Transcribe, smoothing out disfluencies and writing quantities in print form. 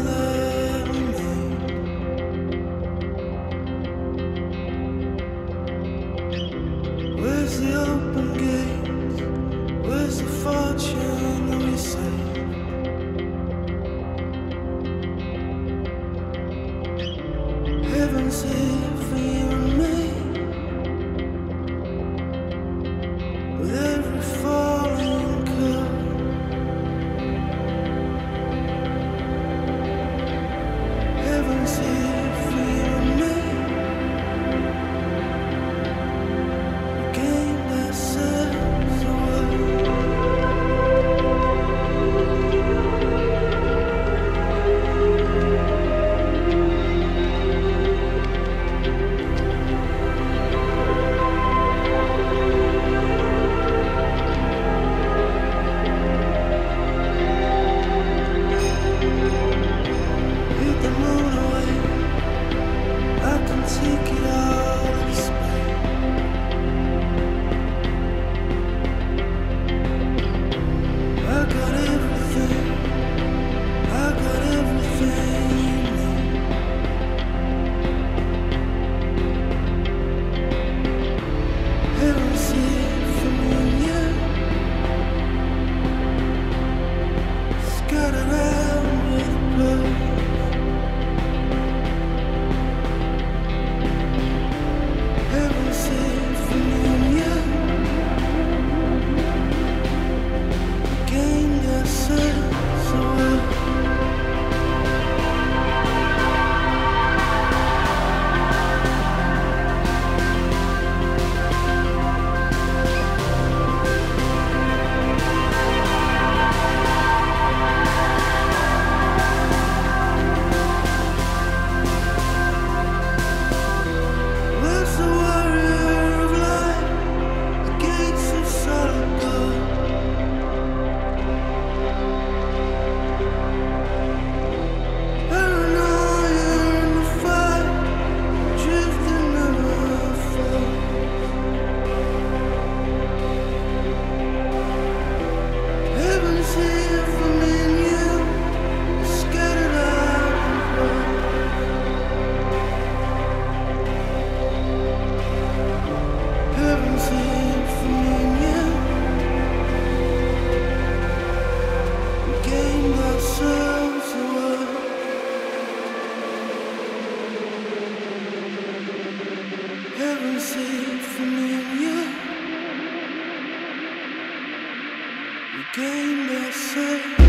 that we made. Where's the open gates? Where's the fortune that we saved? Heaven's here for you and me. With every falling curve, heaven's here for you and me. We gained ourselves away. Take it all in space. I got everything. I got everything you need. Heaven's here for me and you. Scattered out with birds. Heaven's here for me and you. Gained ourselves away. Where's the warrior of light? The gates of solid gold. Paranoia in the fight, drifting never fall. Heaven's here for me and you, scattered out and broad. Heaven's here for me and you. We gained ourselves away. Heaven's here for me and you. We gained ourselves.